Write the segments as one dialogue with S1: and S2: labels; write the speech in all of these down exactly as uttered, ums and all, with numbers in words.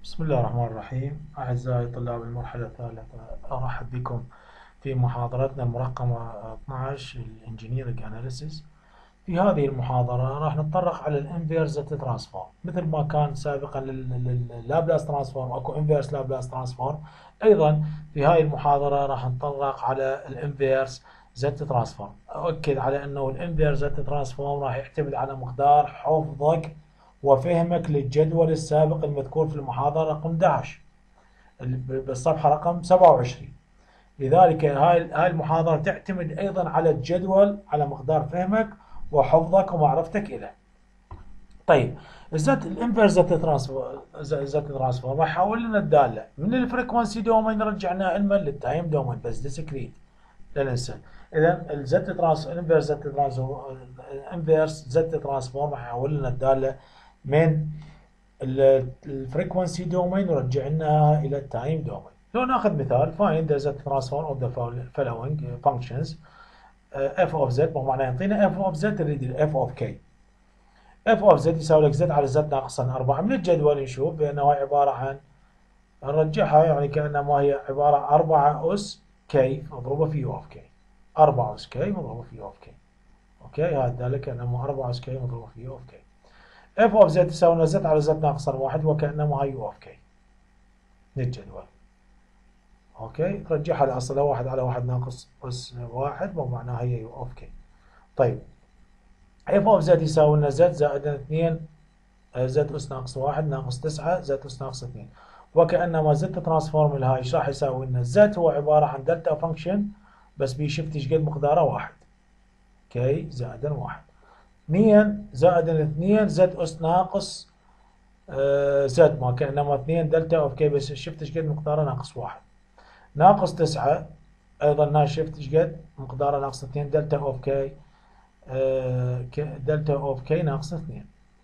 S1: بسم الله الرحمن الرحيم. أعزائي طلاب المرحلة الثالثة، أرحب بكم في محاضرتنا المرقمة اثنعش الانجينيرنج اناليسيس. في هذه المحاضرة راح نتطرق على الانفيرس ترانسفورم، مثل ما كان سابقا لللابلاس ترانسفورم اكو انفيرس لابلاس ترانسفورم. أيضا في هذه المحاضرة راح نتطرق على الانفيرس زت ترانسفورم. أؤكد على أنه الانفيرس زت ترانسفورم راح يعتمد على مقدار حفظك وفهمك للجدول السابق المذكور في المحاضرة رقم أحد عشر بالصفحة رقم سبعة وعشرين. لذلك هاي هاي المحاضرة تعتمد أيضا على الجدول، على مقدار فهمك وحفظك ومعرفتك إليه. طيب، الزت الانفيرس زت ترانسفورم زت ترانسفورم راح يحول لنا الدالة من الفريكونسي دومين رجعناها علما للتايم دومين، بس ديسكريت لا ننسى. اذا الزت ترانس الانفيرس زت ترانسفورم الانفيرس زت ترانسفورم راح يحول لنا الدالة من الفريكونسي دومين ورجع لنا الى التايم دومين. لو ناخذ مثال find the z transform of the following functions f of z، معناه يعطينا f of z نريد f of k. f of z يساوي لك z على z ناقصا أربعة. من الجدول نشوف بانه هي عباره عن، نرجعها يعني كانما هي عباره عن أربعة اس k مضروبه في u of k. أربعة اس k مضروبه في u of k. اوكي، هذا الداله كانما أربعة اس k مضروبه في u of k. f of z تساوي لنا z على z ناقصا واحد وكأنما هاي u of k من الجدول. اوكي، ترجعها لاصلها واحد على واحد ناقص اس واحد ومعناها هي u of k. طيب، f of z يساوي لنا z زائد اثنين z اس ناقص واحد ناقص تسعة z اس ناقص اثنين، وكأنما z ترانسفورم لهاي ايش راح يساوي لنا؟ z هو عبارة عن دلتا فانكشن بس بيشفت ايش قد مقداره واحد، k زائد واحد. اثنين زائد اثنين زد اس ناقص آه زد، ما كانما اثنين دلتا اوف كي بس شفت ايش قد مقداره ناقص واحد. ناقص تسعة ايضا ناس شفت ايش قد مقداره ناقص اثنين دلتا اوف كي آه دلتا اوف كي ناقص اثنين.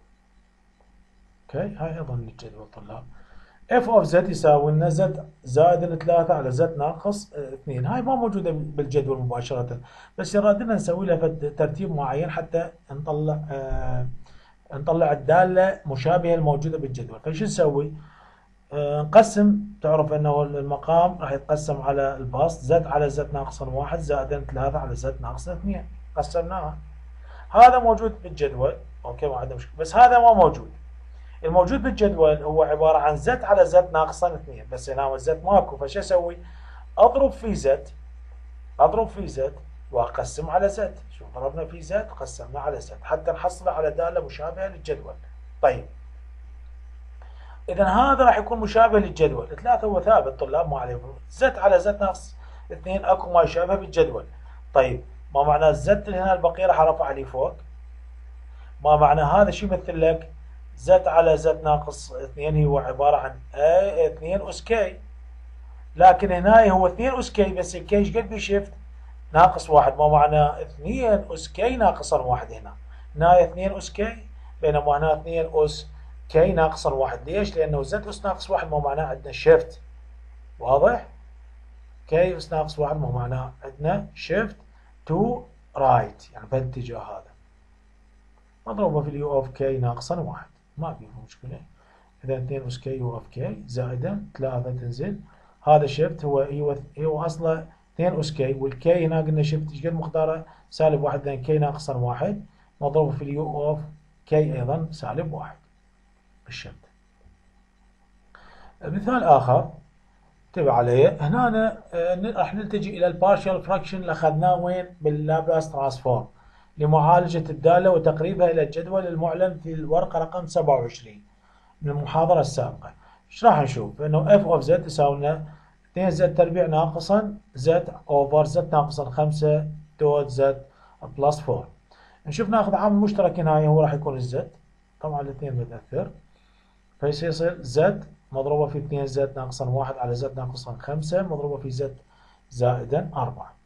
S1: اوكي، هاي ايضا للجدول طلاب. اف اوف زد يساوي لنا زد زائد ثلاثة على زد ناقص اثنين. هاي ما موجوده بالجدول مباشره، بس يرادنا نسوي لها ترتيب معين حتى نطلع آه نطلع الداله مشابهه الموجوده بالجدول. فشو نسوي؟ آه نقسم. تعرف انه المقام راح يتقسم على البسط زد على زد ناقص واحد زائد ثلاثة على زد ناقص اثنين، قسمناها. هذا موجود بالجدول، اوكي ما عندنا مشكله، بس هذا ما موجود. الموجود بالجدول هو عبارة عن زد على زد ناقصا اثنين، بس هنا الزد ماكو. فشو اسوي؟ اضرب في زد اضرب في زد واقسم على زد. شوف، ضربنا في زد قسمنا على زد حتى نحصل على دالة مشابهة للجدول. طيب، اذا هذا راح يكون مشابه للجدول. ثلاثة هو ثابت طلاب، ما عليه. زد على زد ناقص اثنين اكو ما يشابه بالجدول. طيب، ما معنى الزد اللي هنا البقية راح ارفع لي فوق. ما معنى هذا؟ شو يمثل لك؟ زد على زد ناقص اثنين هو عبارة عن اثنين اس كي، لكن هنا هو اثنين اس كي بس الكي ايش قد بيشفت؟ ناقص واحد. ما معنى اثنين اس كي ناقصا واحد؟ هنا هنا اثنين اس كي بينما هنا اثنين اس كي ناقصا واحد. ليش؟ لانه زد اس ناقص واحد ما معناه عندنا شيفت. واضح؟ كي اس ناقص واحد ما معناه عندنا شيفت تو رايت، يعني في الاتجاه هذا، مضروبة في اليو اوف كي ناقصا واحد. ما في مشكلة. إذا اثنين أس كي يو اف كي زائدا ثلاثة تنزل. هذا شيفت هو هو هو أصله اثنين أس كي، والكي هنا قلنا شيفت ايش قد مقداره؟ سالب واحد، لأن كي ناقصا واحد مضروب في اليو اوف كي أيضا سالب واحد بالشيفت. مثال آخر انتبه عليه. هنا راح نلتجي إلى البارشال فراكشن اللي أخذناه وين؟ باللابلاس ترانسفورم، لمعالجة الدالة وتقريبها إلى الجدول المعلن في الورقة رقم سبعة وعشرين من المحاضرة السابقة. ايش راح نشوف؟ انه f of z يساوي لنا اثنين زد تربيع ناقصا z over z ناقصا خمسة دوت z بلس أربعة. نشوف ناخذ عامل مشترك هنا هو راح يكون الزد، طبعا الاثنين بتأثر، فيصير z مضروبة في اثنين زد ناقصا واحد على z ناقصا خمسة مضروبة في z زائدا أربعة.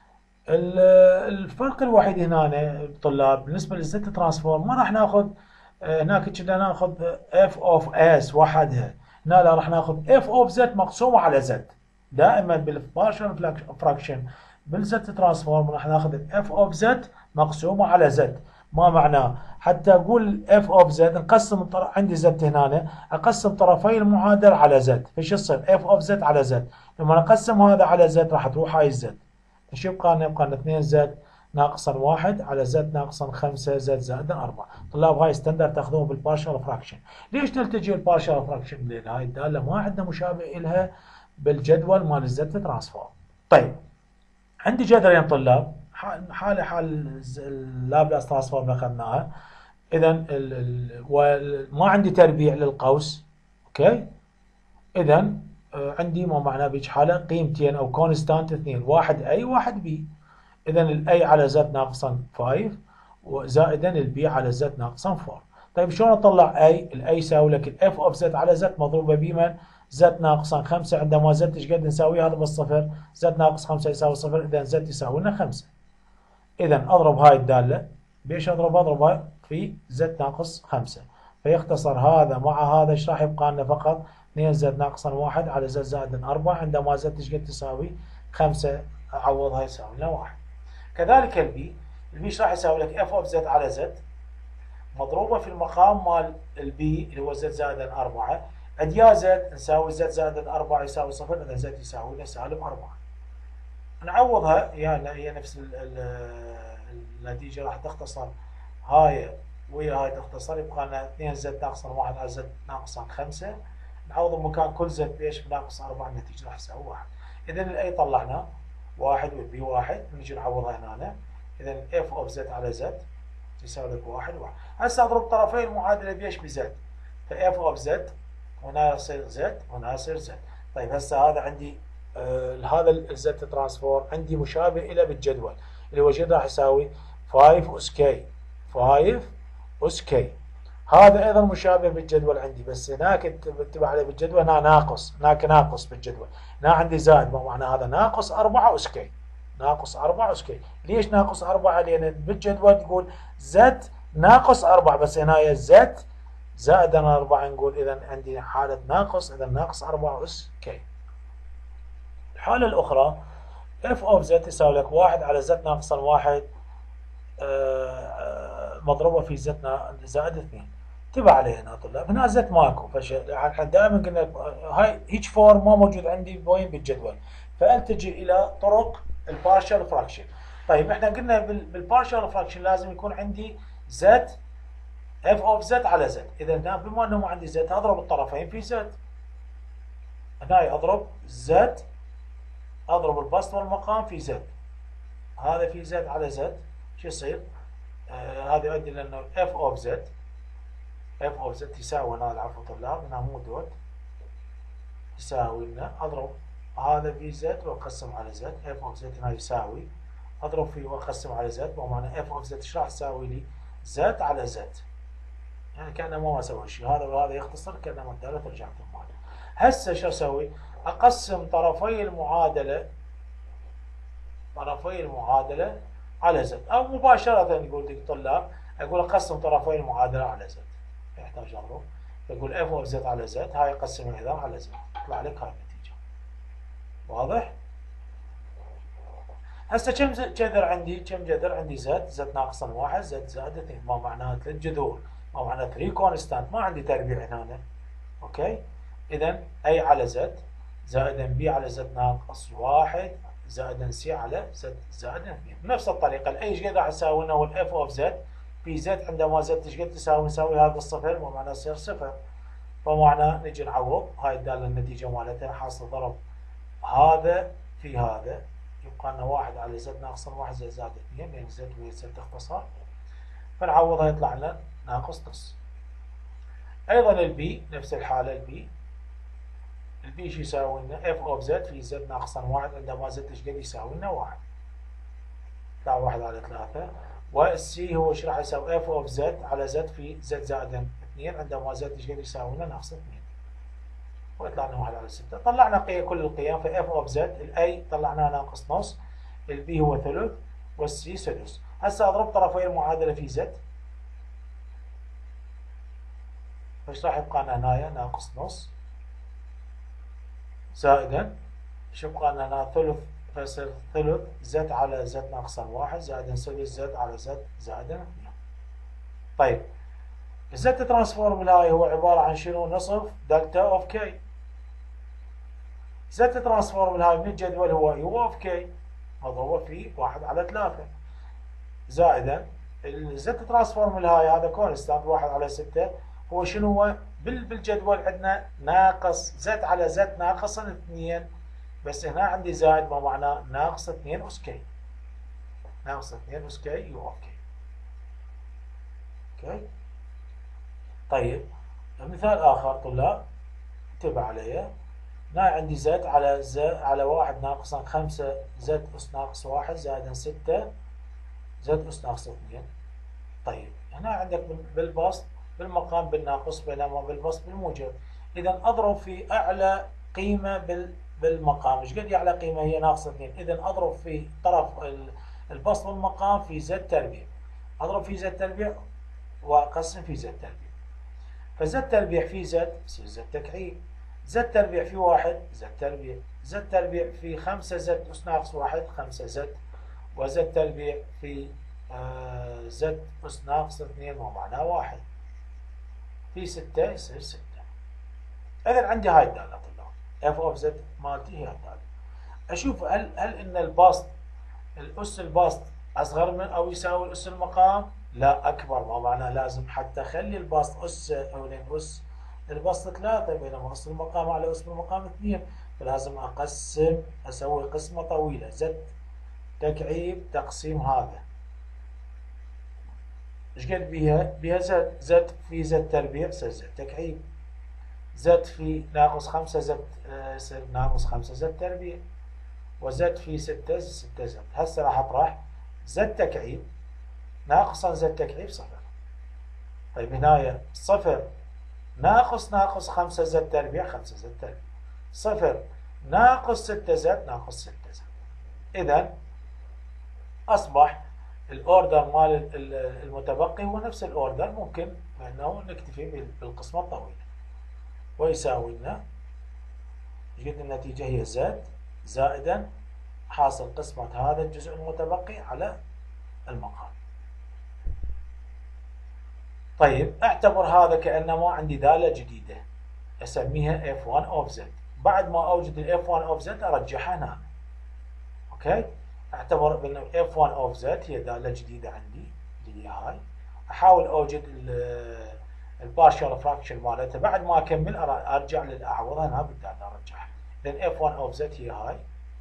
S1: الفرق الوحيد هنا الطلاب بالنسبه للزد ترانسفورم، ما راح ناخذ هناك كنا ناخذ اف اوف اس وحدها، هنا لا راح ناخذ اف اوف زد مقسومه على زد. دائما بالبارشل فراكشن بالزد ترانسفورم راح ناخذ اف اوف زد مقسومه على زد. ما معناه حتى اقول اف اوف زد نقسم الطرف، عندي زد هنا اقسم طرفي المعادله على زد، فايش يصير؟ اف اوف زد على زد، لما نقسم هذا على زد راح تروح هاي الزد، ايش يبقى لنا؟ يبقى لنا اثنين زد ناقصا واحد على زد ناقصا خمسة زد زائد أربعة. طلاب هاي ستاندرد تاخذوه بالبارشال فراكشن. ليش نلتجي البارشال فراكشن؟ لان هاي الداله ما عندنا مشابه لها بالجدول مال الزد ترانسفورم. طيب عندي جذرين طلاب، حال حال اللابلاس ترانسفورم اخذناها، اذا وما عندي تربيع للقوس، اوكي؟ اذا عندي ما معناه بهيج حاله قيمتين او كونستانت اثنين، واحد اي واحد بي. اذا الاي على زد ناقصا خمسة وزائدا البي على زد ناقصا أربعة. طيب شلون اطلع اي؟ الاي يساوي لك الاف اوف زد على زد مضروبه بمن؟ زد ناقصا خمسة، عندما زد ايش قد نساوي هذا بالصفر؟ زد ناقص خمسة يساوي صفر، اذا زد يساوي لنا خمسة. اذا اضرب هاي الداله، بيش اضرب؟ اضربها في زد ناقص خمسة، فيختصر هذا مع هذا، ايش راح يبقى لنا؟ فقط اثنين زد ناقصا واحد على زد زائد أربعة، عندما زد ايش قد تساوي؟ خمسة، اعوضها يساوي لنا واحد. كذلك البي، البي ايش راح يساوي لك؟ اف اوف زد على زد مضروبه في المقام مال البي اللي هو زد زائد أربعة، عند يا زد نساوي زد زائد أربعة يساوي صفر، اذا زد يساوي لنا سالب أربعة. نعوضها يعني هي نفس النتيجه، راح تختصر هاي ويا هاي تختصر، يبقى لنا اثنين زد ناقصا واحد على زد ناقصا خمسة، نعوض مكان كل زد بيش بناقص أربعة، النتيجه راح تساوي واحد. اذا الاي طلعنا واحد والبي واحد، نجي نعوضها هنا. اذا اف اوف زد على زد يساوي لك واحد واحد. هسه اضرب طرفي المعادله بيش؟ بزد، فاف اوف زد هنا يصير زد هنا يصير زد. طيب هسه هذا عندي آه هذا الزد ترانسفورم عندي مشابه له بالجدول اللي هو جد راح يساوي خمسة اس كي، خمسة اس كي. هذا ايضا مشابه بالجدول عندي، بس هناك تبع عليه بالجدول هنا ناقص، هناك ناقص بالجدول، هنا عندي زائد، ما معنى هذا ناقص أربعة اس كي، ناقص أربعة اس كي. ليش ناقص أربعة؟ لان بالجدول تقول زد ناقص أربعة، بس هنا زد زائد أربعة، نقول اذا عندي حاله ناقص، اذا ناقص أربعة اس كي. الحاله الاخرى اف اوف زد يساوي لك واحد على زد ناقصا واحد مضروبه في زد زائد اثنين. انتبه عليه هنا طلاب، هنا زد ماكو، فاحنا دائما قلنا هاي هيج فورم ما موجود عندي وين بالجدول، فالتجي الى طرق البارشال فراكشن. طيب احنا قلنا بالبارشال فراكشن لازم يكون عندي زد اف اوف زد على زد، اذا بما انه ما عندي زد اضرب الطرفين في زد، هنا اضرب زد، اضرب البسط والمقام في زد، هذا في زد على زد، شو يصير؟ آه هذا يؤدي لانه اف اوف زد اف اوف زد يساوي هنا، العفو طلاب هنا مو دوت، يساوي لنا اضرب هذا في زد واقسم على زد، اف اوف زد هنا يساوي اضرب فيه واقسم على زد، ومعنى اف اوف زد ايش راح تساوي لي؟ زد على زد، يعني كانه ما سوى شيء، هذا وهذا يختصر كانه الداله ترجع تمام. هسه شو اسوي؟ اقسم طرفي المعادله طرفي المعادله على زد، او مباشره يقول لك طلاب اقول اقسم طرفي المعادله على زد، يحتاج اضرب، يقول اف اوف زد على زد، هاي اقسم اذا على زد، يطلع لك هاي النتيجه. واضح؟ هسه كم جذر عندي؟ كم جذر عندي؟ زد زد ناقصا واحد زد زائد اثنين، ما معناها ثلاث جذور، ما معناها ثلاثة كونستانت، ما عندي تربيع هنا. اوكي؟ اذا اي على زد زائدا بي على زد ناقص واحد زائدا سي على زد زائد اثنين. بنفس الطريقه الاي ايش قد راح يساوي لنا؟ هو الاف اوف زد في زد، عندما زد ايش قد تساوي؟ نساوي هذا الصفر، ومعناه يصير صفر، فمعناه نجي نعوض هاي الداله النتيجه مالتها حاصل ضرب هذا في هذا، يبقى لنا واحد على زد ناقص واحد زد زائد اثنين، لان زد ويا زد تختصر، فنعوضها يطلع لنا ناقص نص. ايضا البي نفس الحاله، البي البي شو يساوي لنا؟ اف اوف زد في زد ناقصا واحد، عندما زد ايش قد يساوي لنا؟ واحد، يطلع واحد على ثلاثة. والسي هو ايش راح يساوي؟ اف اوف زد على زد في زد زائد اثنين، عندما زد ايش قد يساوي لنا؟ ناقص اثنين، ويطلع لنا واحد على ستة. طلعنا قيم كل القيم، فاف اوف زد الاي طلعناه ناقص نص، البي هو ثلث، والسي سدس. هسه اضرب طرفي المعادله في زد، فايش راح يبقى لنا هنايا؟ ناقص نص زائدا ايش يبقى لنا هنا؟ ثلث، فيصير ثلث زد على زد ناقصا واحد زائدا سدس زد على زد زائدا اثنين. طيب الزد ترانسفورم هاي هو عبارة عن شنو؟ نصف دلتا اوف كي. زد ترانسفورم هاي من الجدول هو يو اوف كي مضروبة في واحد على ثلاثة زائدا الزد ترانسفورم هاي هذا كونستانت واحد على ستة هو شنو هو؟ بالجدول عندنا ناقص زد على زد ناقص اثنين، بس هنا عندي زائد ما معناه ناقص اثنين اس كي. ناقص اثنين اس كي يو اوف كي. اوكي. طيب مثال اخر طلاب انتبه علي. هنا عندي زد على زد على واحد ناقصا خمسة زد اس ناقص واحد زائدا ستة زد اس ناقص اثنين. طيب هنا عندك بالبسط بالمقام بالناقص بينما بالبسط بالموجب. اذا اضرب في اعلى قيمه بال بالمقام. ايش قد اعلى قيمه؟ هي ناقص اثنين. اذا اضرب في طرف البسط والمقام في زد تربيع. اضرب في زد تربيع واقسم في زد تربيع. فزد تربيع في زد يصير زد تكعيب. زد تربيع في واحد زد تربيع. زد تربيع في خمسة زد اس ناقص واحد خمسة زد. وزد تربيع في آه زد اس ناقص اثنين ومعناه واحد. في ستة يصير ستة. اذا عندي هاي الدالة طلاب اف اوف زد مالتي هي الدالة. اشوف هل هل ان البسط الاس البسط اصغر من او يساوي الاس المقام؟ لا اكبر، ما معناه لازم حتى اخلي البسط اس او اس البسط ثلاثة بينما اس المقام على اس المقام اثنين، فلازم اقسم اسوي قسمة طويلة زد تكعيب تقسيم هذا. ايش قد بيها؟ بيها زد. زد في زد تربيع يصير زد تكعيب. زد في ناقص خمسة زد يصير آه ناقص خمسة زد تربيع. وزد في ستة ستة زد. هسه راح اطرح زد تكعيب ناقصا زد تكعيب صفر. طيب هنا صفر ناقص ناقص خمسة زد تربيع خمسة زد تربيع. صفر ناقص ستة زد ناقص ستة زد. اذا اصبح الاوردر مال المتبقي هو نفس الاوردر، ممكن انه نكتفي بالقسمة الطويلة ويساوي لنا جد النتيجة هي زد زائدا حاصل قسمة هذا الجزء المتبقي على المقام. طيب اعتبر هذا كأنما عندي دالة جديدة اسميها اف واحد اوف زد. بعد ما اوجد الاف واحد اوف زد ارجعها هنا. اوكي. اعتبر بان اف واحد اوف زد هي دالة جديدة عندي اللي هي هاي. احاول اوجد البارشال فراكشن مالتها. بعد ما اكمل ارجع للاعوضة هنا بالدالة ارجعها. لان اف واحد اوف زد هي هاي.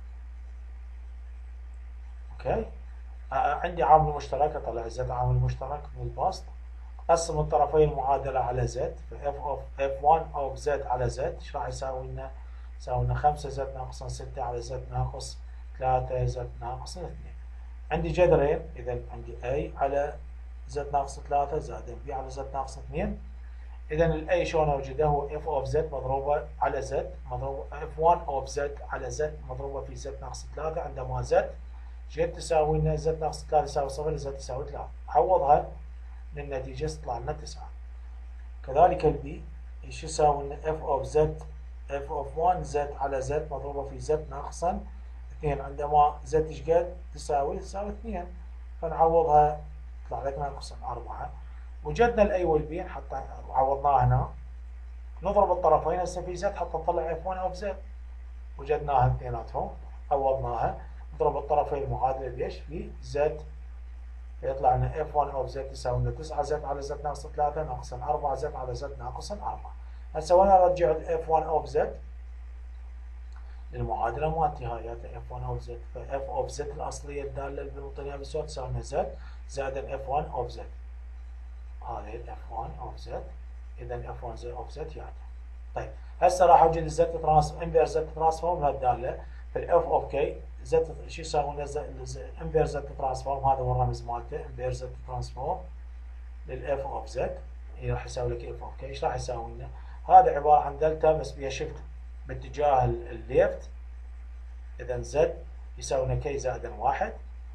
S1: اوكي. عندي عامل مشترك اطلع زد عامل مشترك من البسط. قسم الطرفين المعادلة على زد. فاف اوف اف واحد اوف زد على زد ايش راح يساوي لنا؟ يساوي لنا خمسة زد ناقص ستة على زد ناقص ثلاثة زد ناقص اثنين. عندي جذرين. اذا عندي a على زد ناقص ثلاثة زائد b على زد ناقص اثنين. اذا الاي شلون اوجده؟ هو اف اوف زد مضروبة على زد مضروبة اف واحد اوف زد على زد مضروبة في زد ناقص ثلاثة. عندما زد شقد تساوي لنا؟ زد ناقص ثلاثة يساوي صفر زد تساوي ثلاثة. عوضها للنتيجة تطلع لنا تسعة. كذلك البي ايش يساوي لنا؟ اف اوف زد اف اوف واحد زد على زد مضروبة في زد ناقصا اثنين. عندما زد ايش قد تساوي؟ تساوي اثنين، فنعوضها يطلع لك ناقصا أربعة. وجدنا الاي والبي نحط عوضناها هنا. نضرب الطرفين هسه في زد حتى نطلع اف واحد اوف زد. وجدناها اثنيناتهم عوضناها. نضرب الطرفين المعادلة بيش؟ في زد. فيطلع لنا اف واحد اوف زد تساوي لنا تسعة زد على زد ناقص ثلاثة ناقصا أربعة زد على زد ناقصا أربعة. هسه وين ارجع اف واحد اوف زد؟ المعادلة مالتي هاي اف واحد اوف زد. فاف اوف زد الاصلية الدالة بالمنطقة بالسؤال تساوي لنا زد زائد اف واحد اوف زد. هذه اف واحد اوف زد. اذا اف واحد اوف زد يعني. طيب هسه راح اوجد الزد ترانس انفيرس زد ترانسفورم بهالدالة. فالاف اوف كي زد شو يساوي لنا؟ انفيرس زد ترانسفورم هذا هو الرمز مالته انفيرس زد ترانسفورم للاف اوف زد. هي راح يساوي لك اف اوف كي. ايش راح يساوي لنا؟ هذا عبارة عن دلتا بس بيها شيفت باتجاه الليفت. اذا زد يساوي لنا كي زائدا واحد.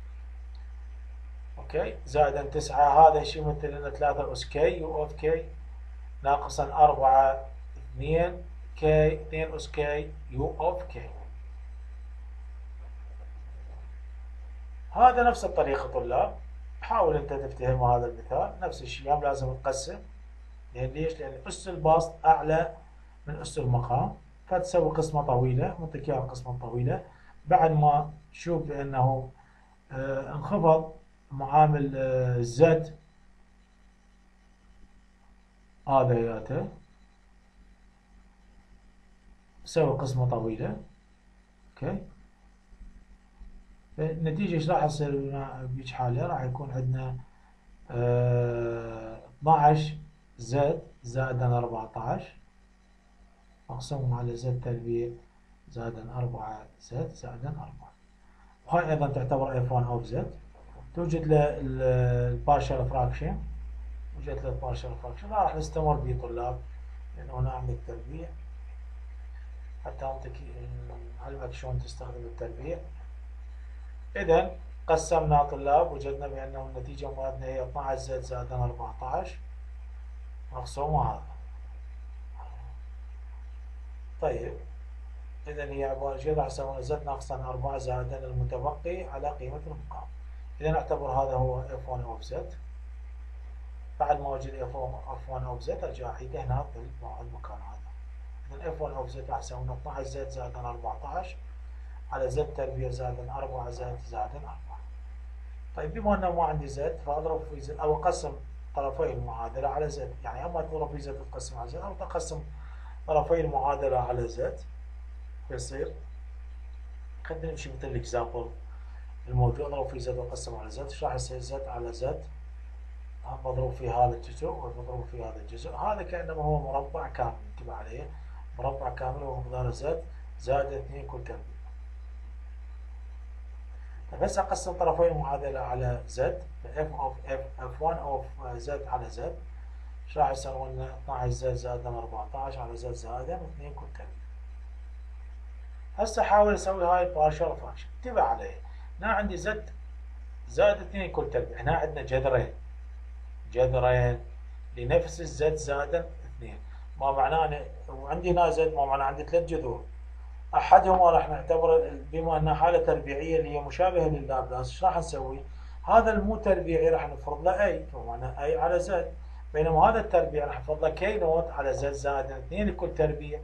S1: اوكي. زائدا تسعة. هذا شيء يمثل لنا ثلاثة اس كي يو اوف كي ناقصا أربعة اثنين كي اثنين اس كي يو اوف كي. هذا نفس الطريقة طلاب حاول انت تفتهم هذا المثال. نفس الشيء لازم تقسم، لان ليش؟ لان اس البسط اعلى من اس المقام، فتسوي قسمة طويلة، منطيك اياها قسمة طويلة. بعد ما تشوف بانه آه انخفض معامل آه زد هذا ياته، سوي قسمة طويلة. اوكي، النتيجة ايش راح تصير بهيج حالة؟ راح يكون عندنا اه اثناعش زد زائدا أربعطعش مقسوم على زد تربيع زائدا أربعة زد زائدا أربعة. وهاي أيضا تعتبر اف واحد اوف زد. توجد له البارشل فراكشن، وجدت له البارشل فراكشن. راح نستمر به طلاب، لأنه هنا عندك تربيع حتى أنت علمك شلون تستخدم التربيع. إذا قسمنا طلاب، وجدنا بأنه النتيجة مالتنا هي اثنعش زد زائدا أربعطعش مقسوم هذا. طيب إذا هي عبارة شيء راح يساوي زد ناقصا أربعة زائدا المتبقي على قيمة المقام. إذا نعتبر هذا هو اف واحد اوف زد. بعد ما وجد اف واحد اوف زد ارجع اعيده هنا في المكان هذا. إذا اف واحد اوف زد راح يساوي اثنعش زد زائدا أربعطعش على زد تربيع زائدا أربعة زد زائدا أربعة. طيب بما انه ما عندي زد، فاضرب في زد او اقسم طرفي المعادله على زد. يعني اما تضرب في زد تقسم على زد، او تقسم طرفي المعادله على زد، فيصير خلينا نمشي مثل الاكزامبل الموجود. اضرب في زد واقسم على زد، ايش راح يصير؟ زد على زد مضروب في هذا الجزء ومضروب في هذا الجزء. هذا كانما هو مربع كامل، انتبه عليه، مربع كامل ومقداره زد زائد اثنين كل تربيع. طيب هسه اقسم طرفي المعادله على زد، اف اوف اف اف واحد اوف زد على زد، ايش راح يساوي لنا؟ اثنعش زد زائدا أربعطعش على زد زائدا اثنين كل تربيع. هسه حاول اسوي هاي البارشل فراكشن. انتبه عليه، هنا عندي زد زائد اثنين كل تربيع، هنا عندنا جذرين جذرين لنفس الزد زائدا اثنين. ما معناه وعندي هنا زد، ما معناه عندي ثلاث جذور. احدهما راح نعتبره بما انها حاله تربيعيه اللي هي مشابهه لللابلاس. ايش راح نسوي؟ هذا المو تربيعي راح نفرض له اي، فمعناه اي على زد، بينما هذا التربيع راح نفرض له كي نوت على زد زائدا اثنين لكل تربيع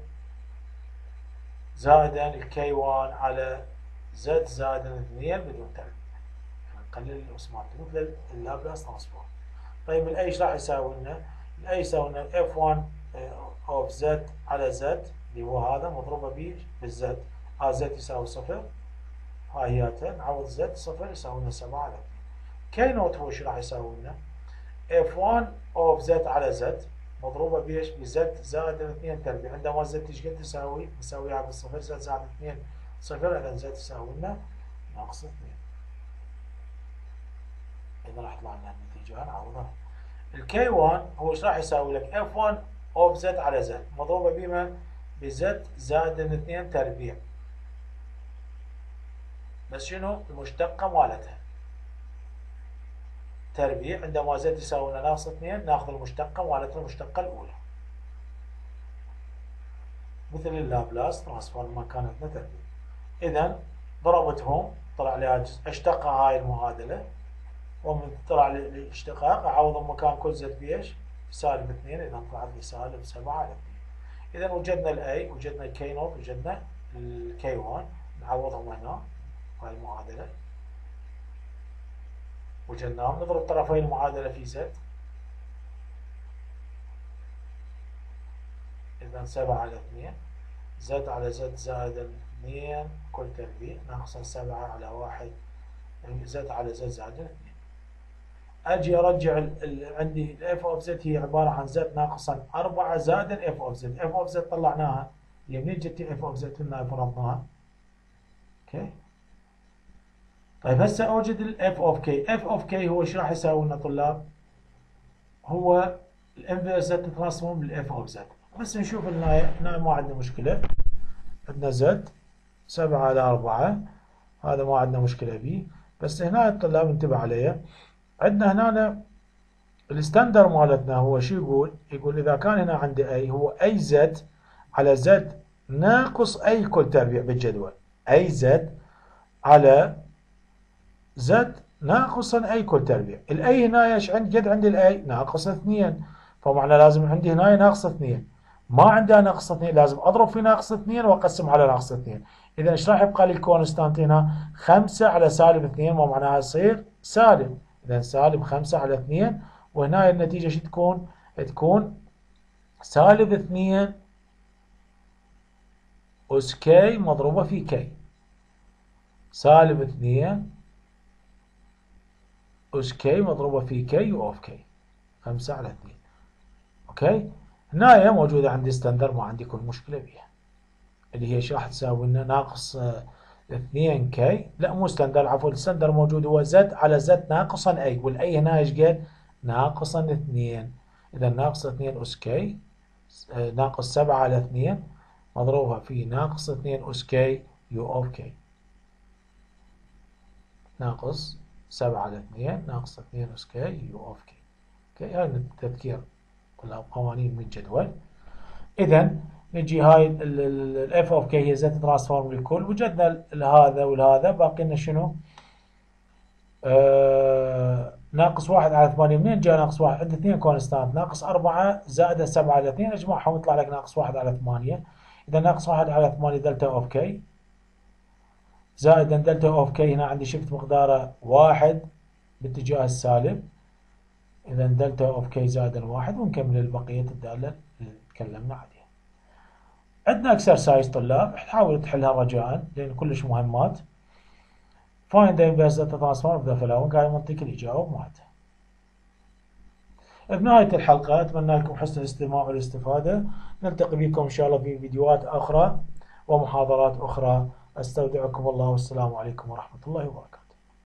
S1: زائدا الكي واحد على زد زائدا اثنين بدون تربيع. نقلل الاسمات مثل اللابلاس ترانسفورم. طيب الاي ايش راح يساوي لنا؟ الاي يساوي لنا اف واحد اوف زد على زد اللي هو هذا مضروبه ب بالزد. ها زد يساوي صفر، هاي هياته نعوض زد صفر يساوي لنا سبعة على اثنين. كي نوت هو ايش راح يساوي لنا؟ اف واحد اوف زد على زد مضروبه بايش؟ بزد زائد اثنين تربيع. عندما زد ايش قد تساوي؟ نسويها بالصفر، زد زائد اثنين صفر، اذا زد تساوي لنا ناقص اثنين. اذا راح يطلع لنا النتيجه نعوضها. الكي واحد هو ايش راح يساوي لك؟ اف واحد اوف زد على زد مضروبه بما؟ بزد زائد اثنين تربيع، بس شنو؟ المشتقه مالتها تربيع. عندما زد يساوي لنا ناقص اثنين ناخذ المشتقه مالتها، المشتقه الاولى، مثل اللابلاس ترانسفورم ما كانت لنا تربيع. اذا ضربتهم طلع لي اشتق هاي المعادله، ومن طلع لي الاشتقاق اعوض مكان كل زد بايش؟ سالب اثنين، اذا طلعت لي سالب سبعة على اثنين. اذا وجدنا الاي، وجدنا الكي نوت، وجدنا الكي واحد، نعوضهم هنا هاي المعادله، وجدناهم. نضرب طرفي المعادله في زد، اذا سبعة على اثنين زد على زد زائد اثنين كل تربيع ناقص سبعة على واحد زد على زد زائد اثنين. اجي ارجع ال ال عندي الاف اوف زد هي عباره عن زد ناقصا أربعة زائد اف اوف زد. اف اوف زد طلعناها، هي منين جت اف اوف زد؟ كنا فرضناها. اوكي، طيب هسه اوجد الاف اوف كي. اف اوف كي هو ايش راح يساوي لنا طلاب؟ هو الانفيرس زد ترانسفورم بالاف اوف زد. بس نشوف هنا هنا ما عندنا مشكله، عندنا زد سبعة على أربعة، هذا ما عندنا مشكله به. بس هنا الطلاب انتبه عليه، عندنا هنا الستاندر مالتنا هو شو يقول؟ يقول اذا كان هنا عندي اي هو اي زد على زد ناقص اي كل تربيع بالجدول، اي زد على زد ناقصا أي كل تربيع. الأي هنا ايش عندي؟ قد عندي الأي ناقص اثنين، فمعنى لازم عندي هنا ناقص اثنين. ما عندها ناقص اثنين، لازم أضرب في ناقص اثنين وأقسم على ناقص اثنين. إذا إيش راح يبقى لي الكونستانت هنا؟ خمسة على سالب اثنين، ومعناها يصير سالب. إذا سالب خمسة على اثنين، وهنا النتيجة شو تكون؟ تكون سالب اثنين أس كي مضروبة في كي. سالب اثنين أس كي مضروبة في كي يو أوف كي. خمسة على اثنين. أوكي؟ هنا موجودة عندي ستاندر، ما عندي كل مشكلة بيها. اللي هي شو راح تساوي لنا؟ ناقص اثنين كي، لا مو ستاندر، عفوا الستاندر موجود هو زد على زد ناقصا أي، والأي هنا ايش قد؟ ناقصا اثنين. إذا ناقص اثنين أس كي ناقص سبعة على اثنين مضروبة في ناقص اثنين أس كي يو أوف كي. ناقص سبعة على اثنين ناقص اثنين أس كي يو أوف كي. اوكي، هاي التذكير والقوانين من الجدول. إذا نجي هاي الاف اوف كي هي زد ترانسفورم للكل، وجدنا هذا والهذا، باقي لنا شنو؟ آه ناقص واحد على ثمانية. منين جاء ناقص واحد؟ عند اثنين كونستانت، ناقص أربعة زائد سبعة على اثنين، اجمعهم يطلع لك ناقص واحد على ثمانية. إذا ناقص واحد على ثمانية دلتا اوف كي زائد دلتا اوف كي، هنا عندي شفت مقداره واحد باتجاه السالب. إذا دلتا اوف كي زائد واحد، ونكمل البقية الدالة اللي تكلمنا عليها. عندنا اكسرسايز طلاب، حاول تحلها رجاء لأن كلش مهمات. Find the inverse data transform of the following. هاي منطق اللي يجاوب مالته. بنهاية الحلقة أتمنى لكم حسن الاستماع والاستفادة. نلتقي بكم إن شاء الله في فيديوهات أخرى ومحاضرات أخرى. أستودعكم الله، والسلام عليكم ورحمة الله وبركاته.